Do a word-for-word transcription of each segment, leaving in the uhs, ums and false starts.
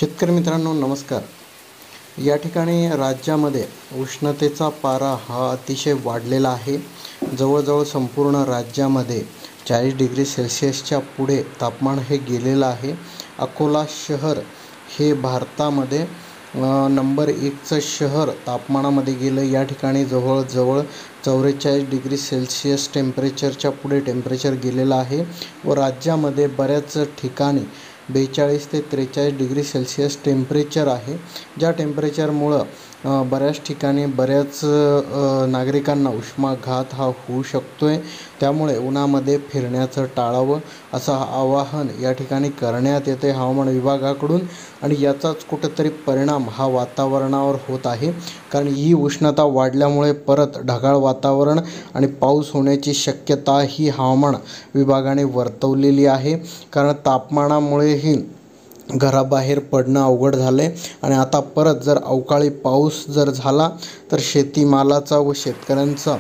शेतकरी मित्रांनो नमस्कार. या ठिकाणी राज्यामध्ये उष्णतेचा पारा हा अतिशय वाढलेला आहे. जवळजवळ संपूर्ण राज्यामध्ये चाळीस डिग्री सेल्सिअसच्या पुढे तापमान हे गेलेलं आहे. अकोला शहर हे भारतामध्ये नंबर एकचं शहर तापमानामध्ये गेलं. या ठिकाणी जवळजवळ चौवेचाळीस डिग्री सेल्सिअस टेम्परेचरच्या पुढे टेम्परेचर गेलेलं आहे व राज्यामध्ये बऱ्याच ठिकाणी बेचाळीस ते त्रेचाळीस डिग्री सेल्सिअस टेम्परेचर आहे. ज्या टेम्परेचरमुळं बऱ्याच ठिकाणी बऱ्याच नागरिकांना उष्माघात हा होऊ शकतो आहे. त्यामुळे उन्हामध्ये फिरण्याचं टाळावं असं आवाहन या ठिकाणी करण्यात येते हवामान विभागाकडून आणि याचाच कुठंतरी परिणाम हा वातावरणावर होत आहे. कारण ही उष्णता वाढल्यामुळे परत ढगाळ वातावरण आणि पाऊस होण्याची शक्यता ही हवामान विभागाने वर्तवलेली आहे. कारण तापमानामुळेही घराबाहेर पडणं अवघड झालं आहे आणि आता परत जर अवकाळी पाऊस जर झाला तर शेतीमालाचा व शेतकऱ्यांचा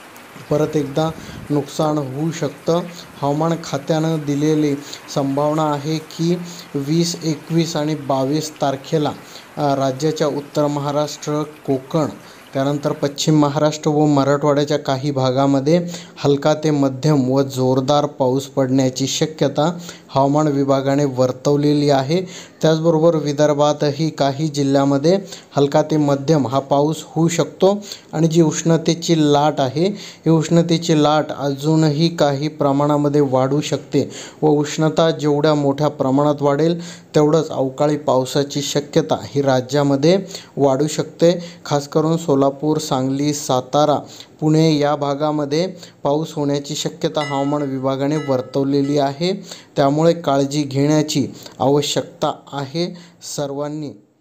परत एकदा नुकसान होऊ शकतं. हवामान खात्यानं दिलेली संभावना आहे की वीस एकवीस आणि बावीस तारखेला राज्याच्या उत्तर महाराष्ट्र, कोकण, त्यानंतर पश्चिम महाराष्ट्र व मराठवाड्याच्या काही भागामध्ये हलका ते मध्यम व जोरदार पाऊस पडण्याची शक्यता हवामान विभागाने वर्तवलेली आहे. त्याचबरोबर विदर्भातही काही जिल्ह्यामध्ये हलका ते मध्यम हा पाऊस होऊ शकतो आणि जी उष्णतेची लाट आहे ही उष्णतेची लाट अजूनही काही प्रमाणामध्ये वाढू शकते व उष्णता जेवढ्या मोठ्या प्रमाणात वाढेल तेवढंच अवकाळी पावसाची शक्यता ही राज्यामध्ये वाढू शकते. खास करून सोलापूर, सांगली, सातारा, पुणे या भागामध्ये पाऊस होण्याची शक्यता हवामान विभागाने वर्तवलेली आहे. त्यामुळे काळजी घेण्याची आवश्यकता आहे. सर्वांनी